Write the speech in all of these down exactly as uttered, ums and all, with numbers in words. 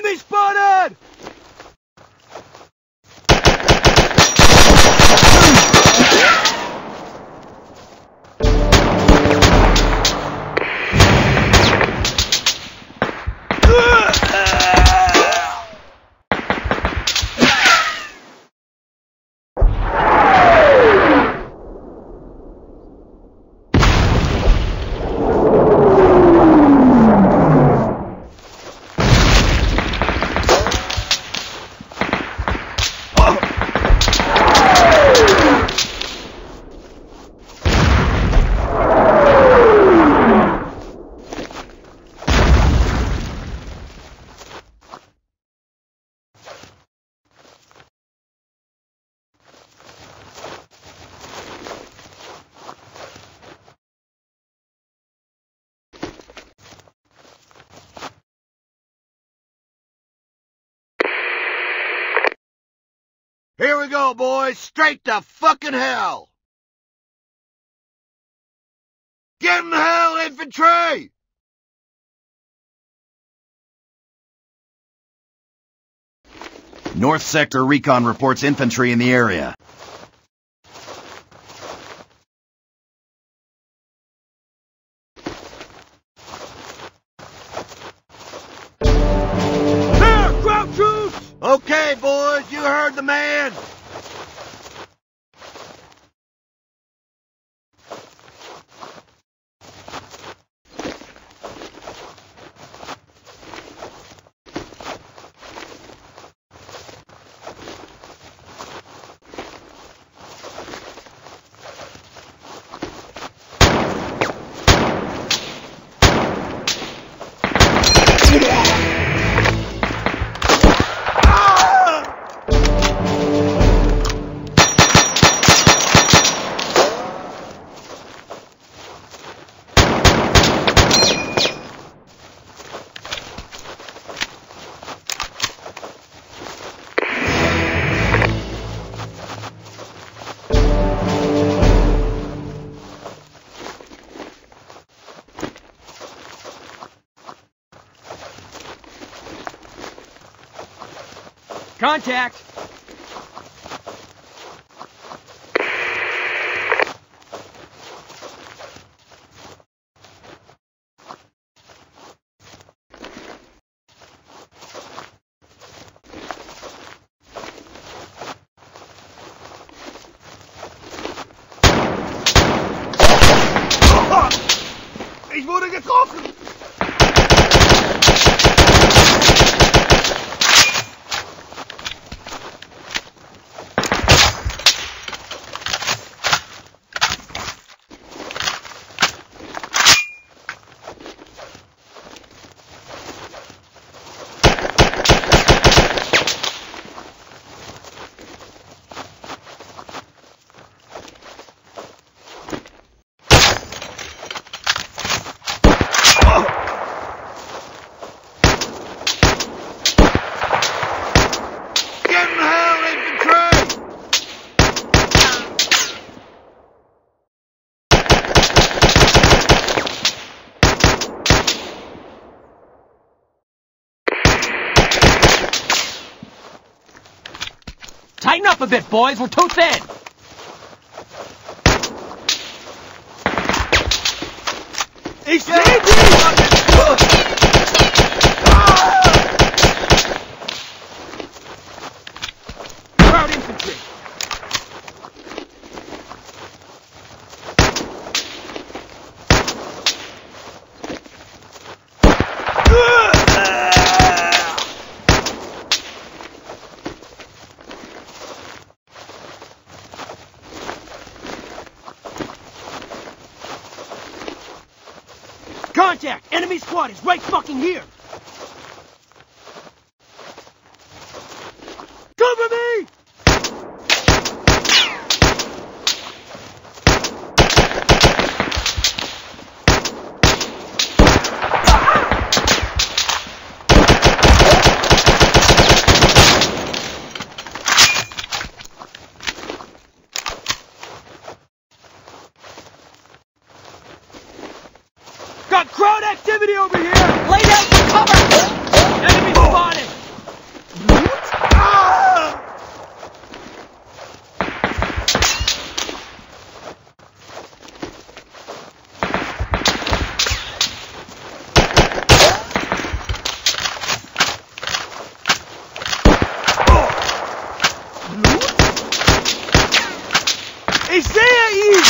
Enemy spotted! Here we go, boys. Straight to fucking hell. Get in the hell, infantry! North Sector Recon reports infantry in the area. There! Ground troops! Okay, boys, you heard the man. Contact! Ich wurde getroffen! Tighten up a bit, boys. We're too thin. Ich seh dich! Crowd infantry. Contact! Enemy squad is right fucking here! Cover me! Got crowd activity over here! Lay down for cover! Enemy spotted! Ich sehe ihn!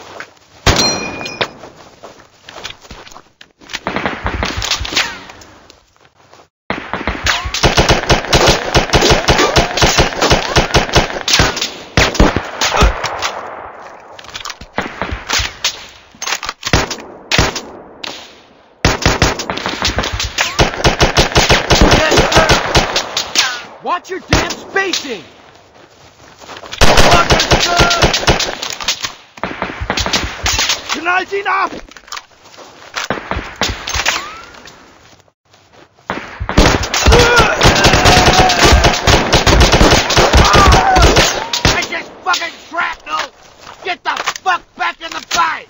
Watch your damn spacing! Knallt ihn ab! It's just fucking shrapnel! Get the fuck back in the fight!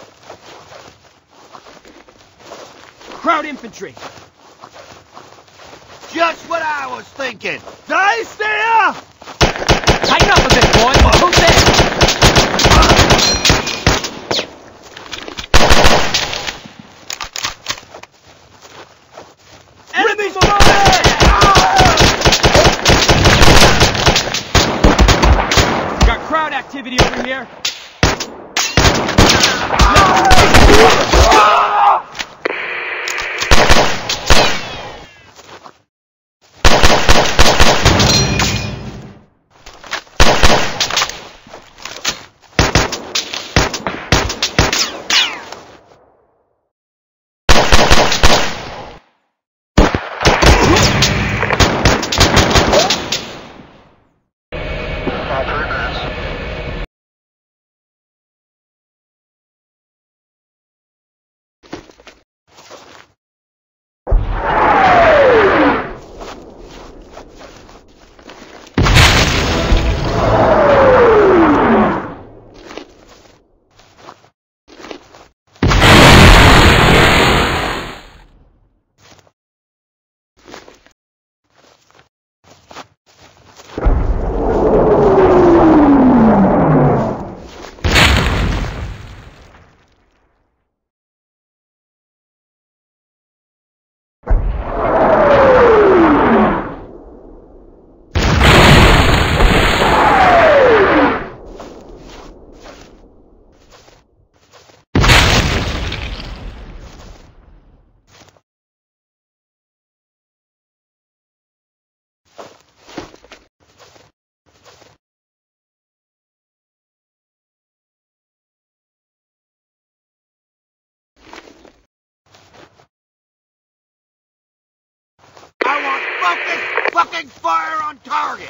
Crowd infantry! Just what I was thinking! Da ist er! Tighten up a bit, boy! Who's there? Enemies spotted! Got crowd activity over here. I want focused fucking fire on target!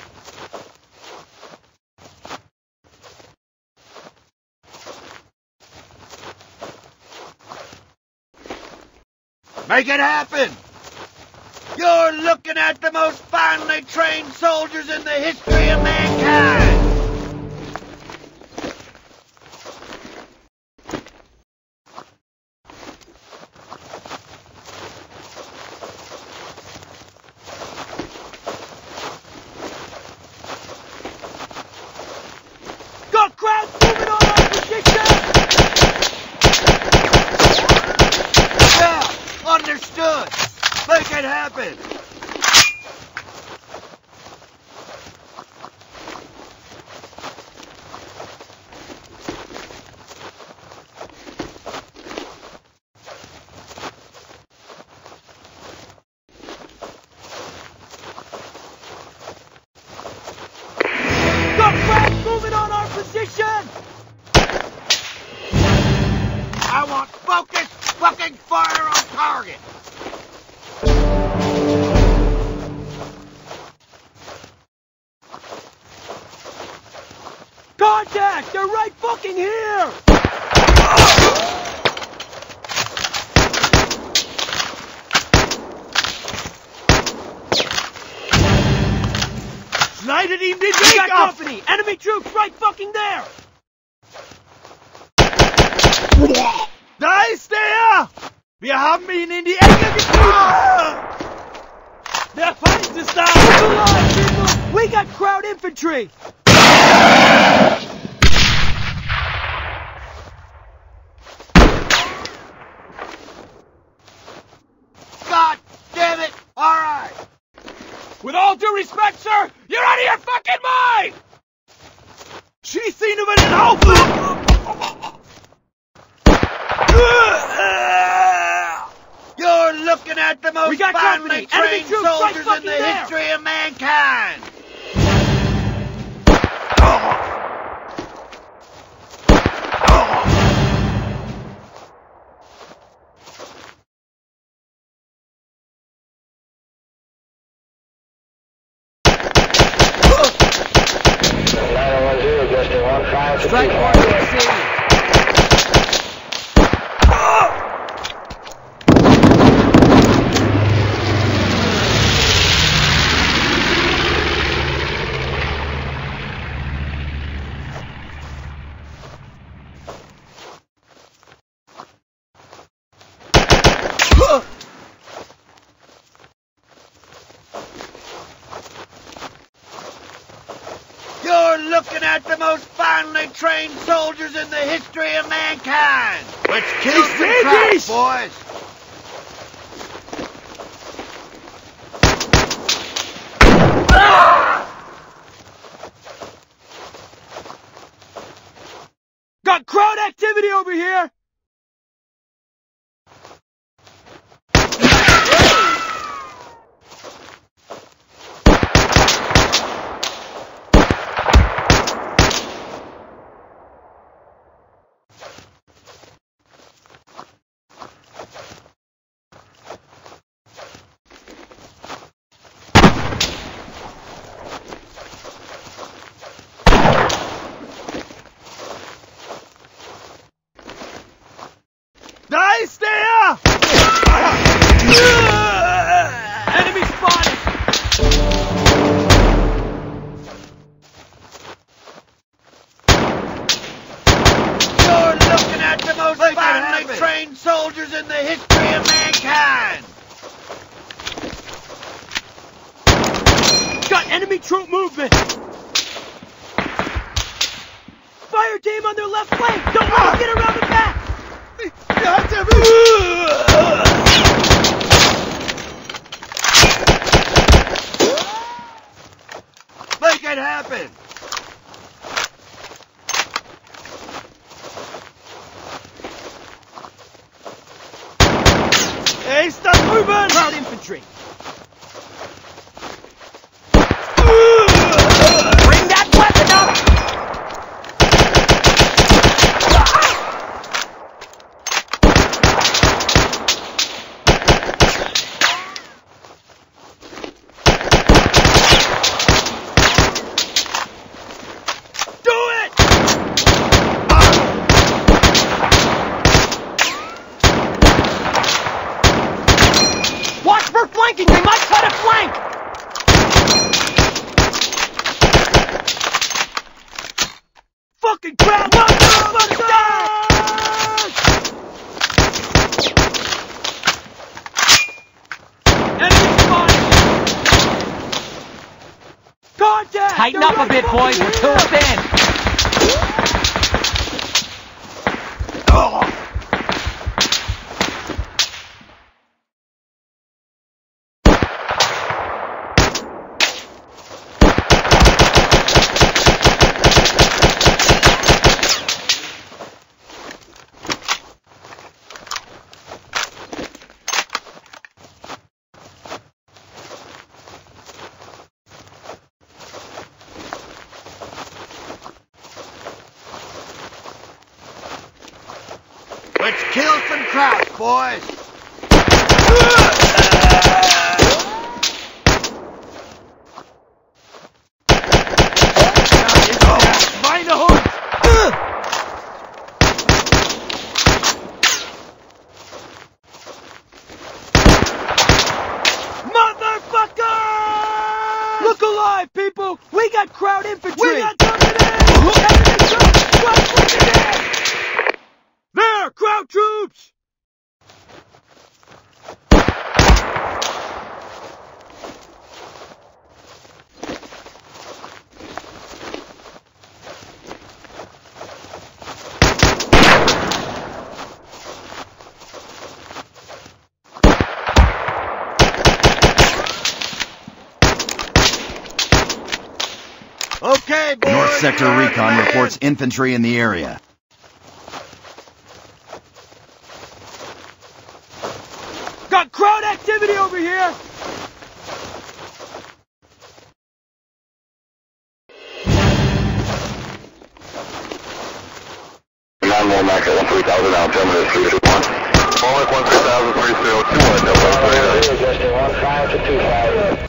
Make it happen! You're looking at the most finely trained soldiers in the history of mankind! Got crowds moving on our position! Yeah, understood! Make it happen! Got crowds moving on our position! I want focused fucking fire on target! Contact! They're right fucking here! Schneidet ihm den We Weg got ab! company! Enemy troops right fucking there! Da ist er! Wir haben ihn in die Ecke getrieben! Der Feind ist da! Alive, people! We got crowd infantry! God damn it! Alright! With all due respect, sir, you're out of your fucking mind! Shoot die Szene über den Haufen! You're looking at the most We got finely company. Enemy trained troops right soldiers in fucking the there. history of mankind. Strike force received. You're looking at the most finely trained soldiers in the history of mankind. Let's kill some Krauts, boys. Got crowd activity over here! Da ist er! Enemy spotted! You're looking at the most finely trained soldiers in the history of mankind. Got enemy troop movement! Fire team on their left flank! Don't let them get around the back! Make it happen. Er ist da drüben! Crowd infantry. Bring that weapon up! Watch for flanking! They might cut a flank! Fucking crowd! Knock the fuck down! Enemy spotted! Contact! Tighten They're up a right bit, boys. fucking We're too here. thin. Let's kill some Krauts, boys. Schweinehund! Motherfucker! Look alive, people! We got crowd infantry! We got company! Enemy troops! Crowd infantry! There! Crowd troops! Okay, boys. Sector Recon reports infantry in the area. Got crowd activity over here! nine one Max at one three thousand, altimeter three two one. Bullock one three thousand, three zero two one, double three. Adjusting one five to two five.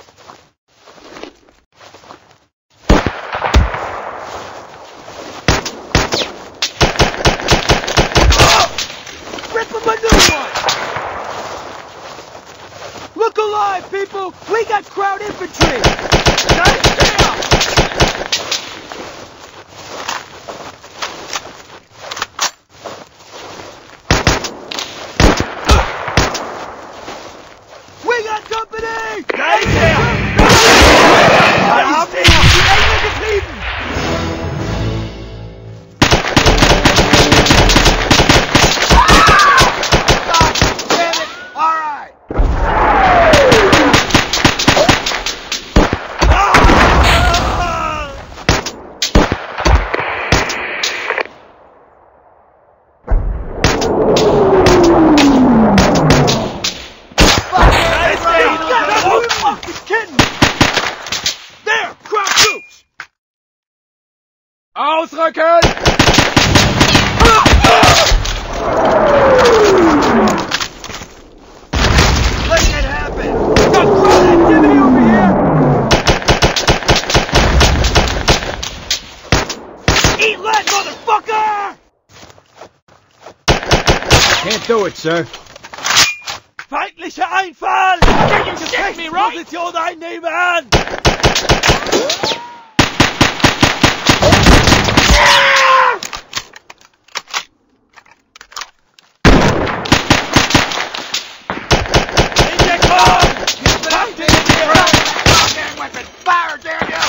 Rip him a new one! Look alive, people! We got crowd infantry! Nice down! We got company! Nice down! Nice down! Ausrücken! Make it happen! Got crowd activity over here! Eat lead, motherfucker! Can't do it, sir. Feindlicher Einfall! Can you get me right? Position einnehmen! Fire, damn you!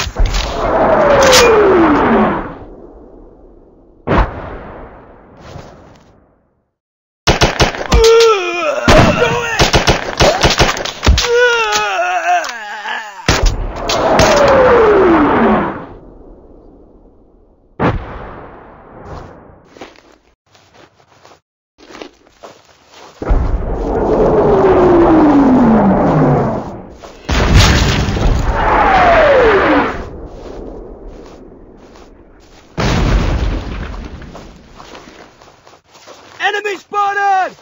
Enemy spotted!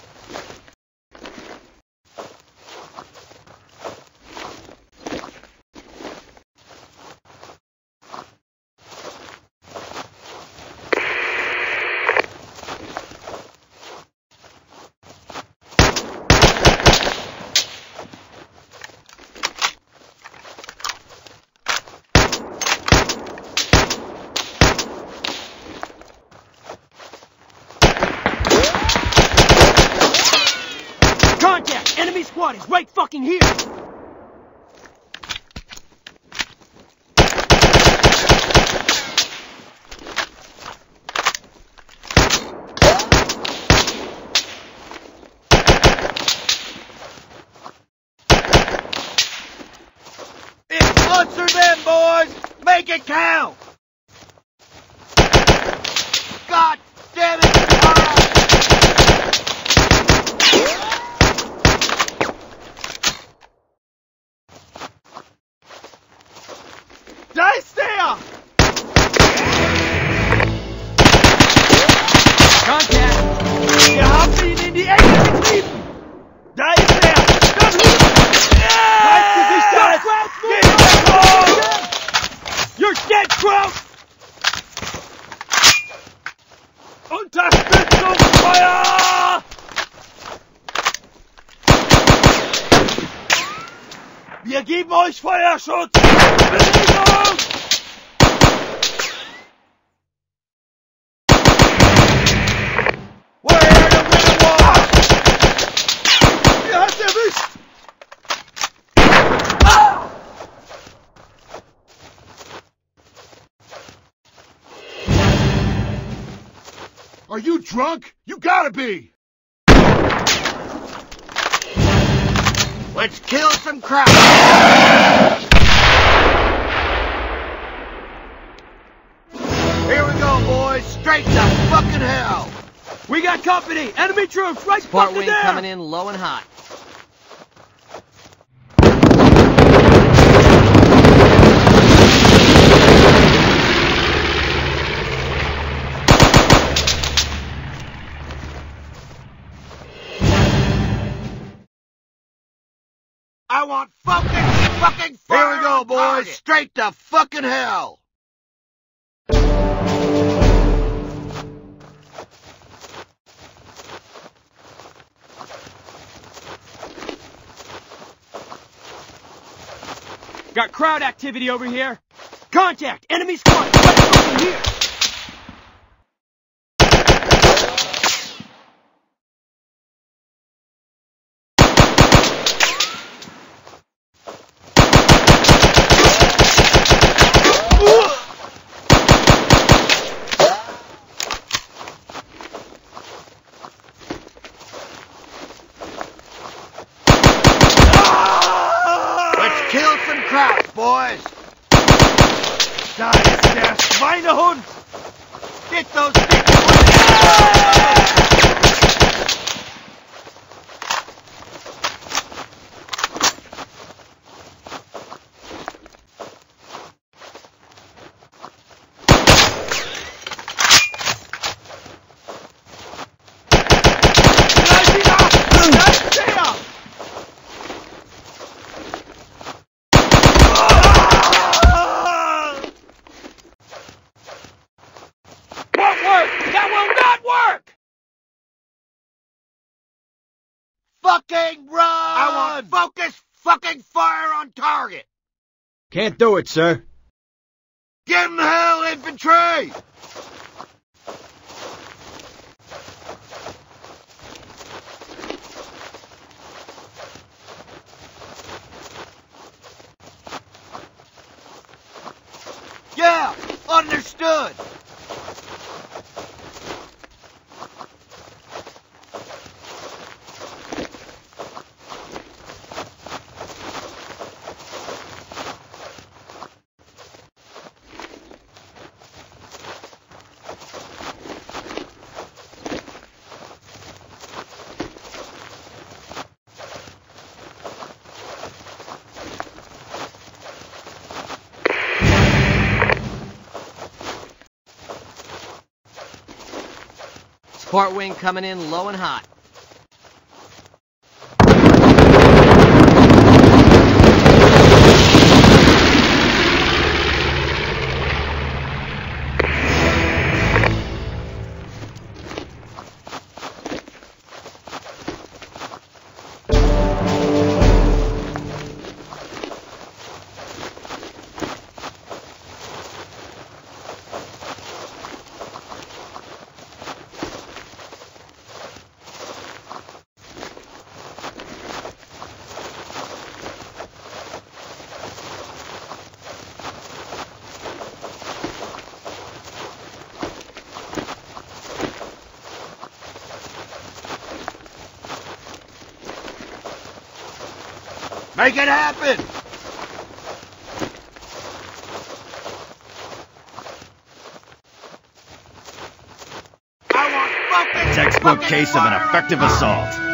Contact! Enemy squad is right fucking here! Answer them, boys! Make it count! God damn it! Da ist der! Contact! Wir haben ihn in die Ecke getrieben! Da ist er! Das ist Zeigt Gesicht an! Geht weg! You're dead, Kraut! Unterstützungsfeuer! Wir geben euch Feuerschutz! Bewegung! We're here to win the war! Ihr habt erwischt! Are you drunk? You gotta be! Let's kill some crowd! boys. Straight to fucking hell. We got company! Enemy troops right Support fucking wing there! coming in low and hot. I want fucking, fucking fire. Here we go, boys. Target. Straight to fucking hell. Got crowd activity over here. Contact! Enemy squad! Right fucking here! Kill some Krauts, boys! Da ist der Schweinehund! Get those sticks! Fucking run! I want focus fucking fire on target! Can't do it, sir. Get in the hell, infantry! Yeah, understood! Support wing coming in low and hot. Make it happen! Textbook case of an effective assault.